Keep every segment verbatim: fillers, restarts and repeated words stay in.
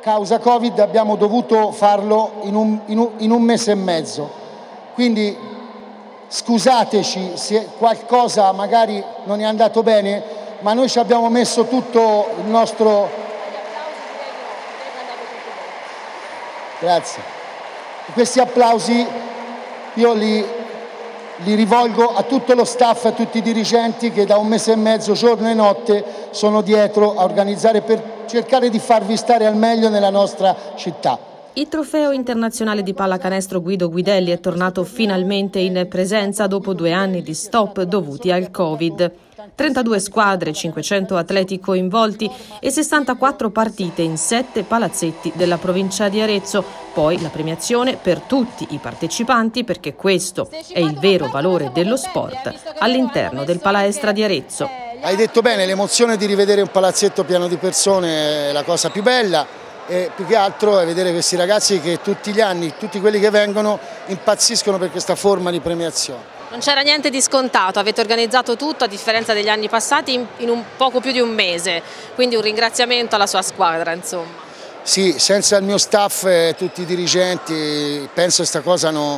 causa Covid abbiamo dovuto farlo in un, in un, in un mese e mezzo, quindi scusateci se qualcosa magari non è andato bene, ma noi ci abbiamo messo tutto il nostro... Grazie. Questi applausi io li, li rivolgo a tutto lo staff, a tutti i dirigenti che da un mese e mezzo, giorno e notte, sono dietro a organizzare per cercare di farvi stare al meglio nella nostra città. Il trofeo internazionale di pallacanestro Guido Guidelli è tornato finalmente in presenza dopo due anni di stop dovuti al Covid. trentadue squadre, cinquecento atleti coinvolti e sessantaquattro partite in sette palazzetti della provincia di Arezzo. Poi la premiazione per tutti i partecipanti, perché questo è il vero valore dello sport all'interno del Palaestra di Arezzo. Hai detto bene, l'emozione di rivedere un palazzetto pieno di persone è la cosa più bella e più che altro è vedere questi ragazzi che tutti gli anni, tutti quelli che vengono, impazziscono per questa forma di premiazione. Non c'era niente di scontato, avete organizzato tutto a differenza degli anni passati in, in un poco più di un mese, quindi un ringraziamento alla sua squadra, insomma. Sì, senza il mio staff e tutti i dirigenti penso questa cosa no,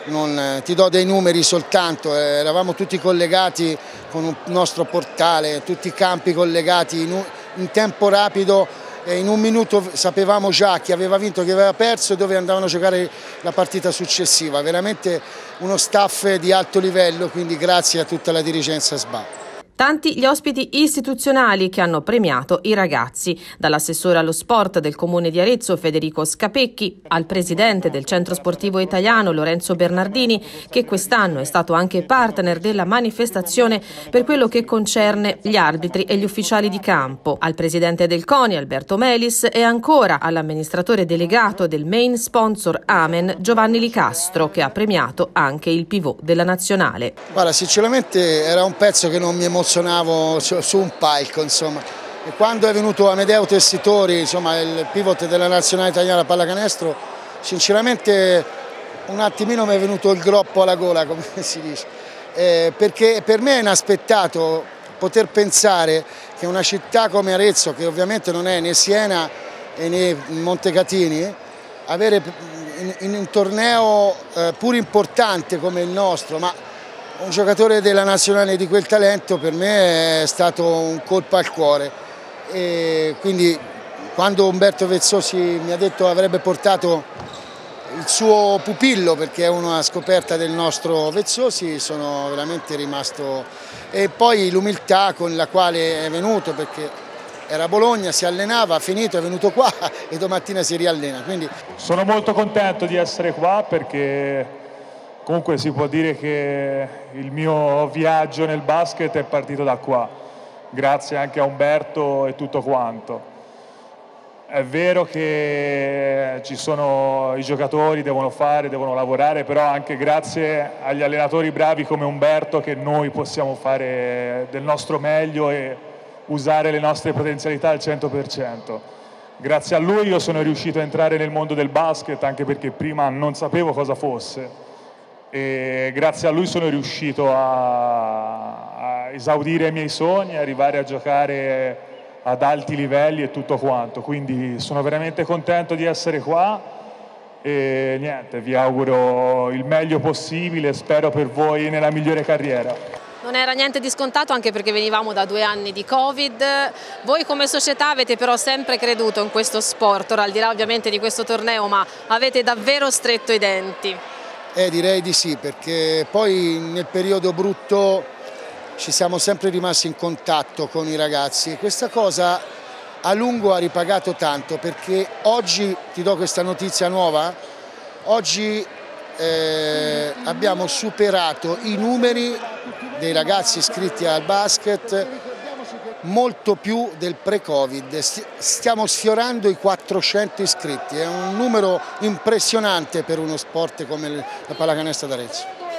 non ti do dei numeri soltanto, eh, eravamo tutti collegati con un nostro portale, tutti i campi collegati in, un, in tempo rapido e in un minuto sapevamo già chi aveva vinto, chi aveva perso e dove andavano a giocare la partita successiva, veramente uno staff di alto livello, quindi grazie a tutta la dirigenza S B A. Tanti gli ospiti istituzionali che hanno premiato i ragazzi, dall'assessore allo sport del comune di Arezzo Federico Scapecchi al presidente del centro sportivo italiano Lorenzo Bernardini, che quest'anno è stato anche partner della manifestazione per quello che concerne gli arbitri e gli ufficiali di campo, al presidente del CONI Alberto Melis e ancora all'amministratore delegato del main sponsor Amen Giovanni Licastro, che ha premiato anche il pivot della nazionale. Guarda, sinceramente era un pezzo che non mi emozionava su un palco, insomma, e quando è venuto Amedeo Tessitori, insomma, il pivot della nazionale italiana pallacanestro, sinceramente un attimino mi è venuto il groppo alla gola, come si dice, eh, perché per me è inaspettato poter pensare che una città come Arezzo, che ovviamente non è né Siena né Montecatini, avere in, in un torneo eh, pur importante come il nostro, ma un giocatore della nazionale di quel talento per me è stato un colpo al cuore, e quindi quando Umberto Vezzosi mi ha detto avrebbe portato il suo pupillo, perché è una scoperta del nostro Vezzosi, sono veramente rimasto, e poi l'umiltà con la quale è venuto, perché era a Bologna, si allenava, ha finito, è venuto qua e domattina si riallena. Quindi... Sono molto contento di essere qua perché comunque si può dire che il mio viaggio nel basket è partito da qua, grazie anche a Umberto e tutto quanto. È vero che ci sono i giocatori, devono fare, devono lavorare, però anche grazie agli allenatori bravi come Umberto che noi possiamo fare del nostro meglio e usare le nostre potenzialità al cento per cento. Grazie a lui io sono riuscito a entrare nel mondo del basket, anche perché prima non sapevo cosa fosse. E grazie a lui sono riuscito a, a esaudire i miei sogni, arrivare a giocare ad alti livelli e tutto quanto, quindi sono veramente contento di essere qua e niente, vi auguro il meglio possibile, spero per voi nella migliore carriera. Non era niente di scontato, anche perché venivamo da due anni di Covid. Voi come società avete però sempre creduto in questo sport, ora al di là ovviamente di questo torneo, ma avete davvero stretto i denti. Eh, direi di sì, perché poi nel periodo brutto ci siamo sempre rimasti in contatto con i ragazzi e questa cosa a lungo ha ripagato tanto, perché oggi, ti do questa notizia nuova, oggi eh, abbiamo superato i numeri dei ragazzi iscritti al basket molto più del pre-Covid, stiamo sfiorando i quattrocento iscritti, è un numero impressionante per uno sport come la pallacanestro d'Arezzo.